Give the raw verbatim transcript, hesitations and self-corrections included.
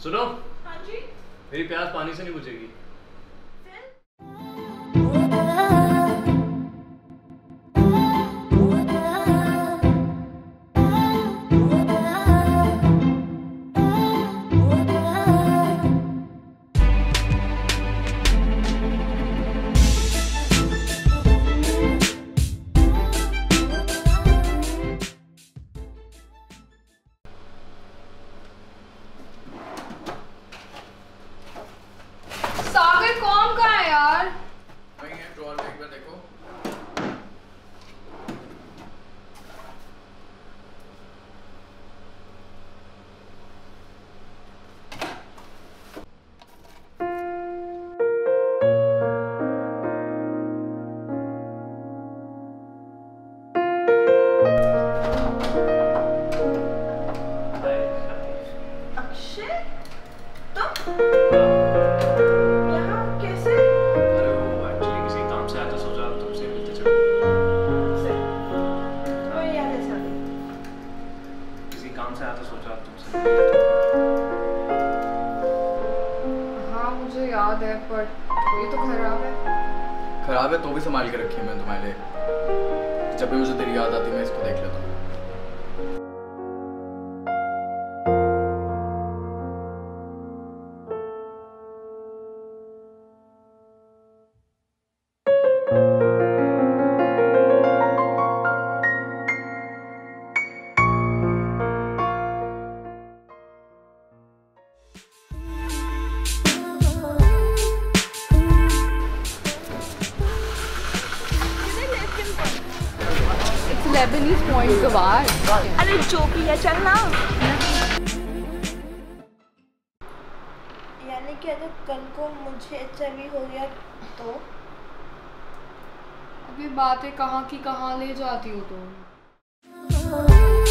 सुनो। हाँ जी। मेरी प्यास पानी से नहीं बुझेगी। सागर कौन का है यार? वही है, ड्रॉअर में एक बार देखो। अक्षय? तुम? यहाँ कैसे? अरे वो एक्चुअली किसी काम से आया था, सोचा तुमसे मिलते चलो। तो याद है सागर? किसी काम से आया था, सोचा तुमसे। हाँ मुझे याद है, पर ये तो खराब है। खराब है तो भी संभाल के रखी है मैंने तुम्हारे लिए। जब भी मुझे तेरी याद आती मैं इसको देख लेता हूँ। Lebanese point के बाहर। अरे जो भी है चल ना। यानी कि अगर कल को मुझे एच आई वी हो गया तो? अभी बातें कहाँ की कहाँ ले जाती हो तुम?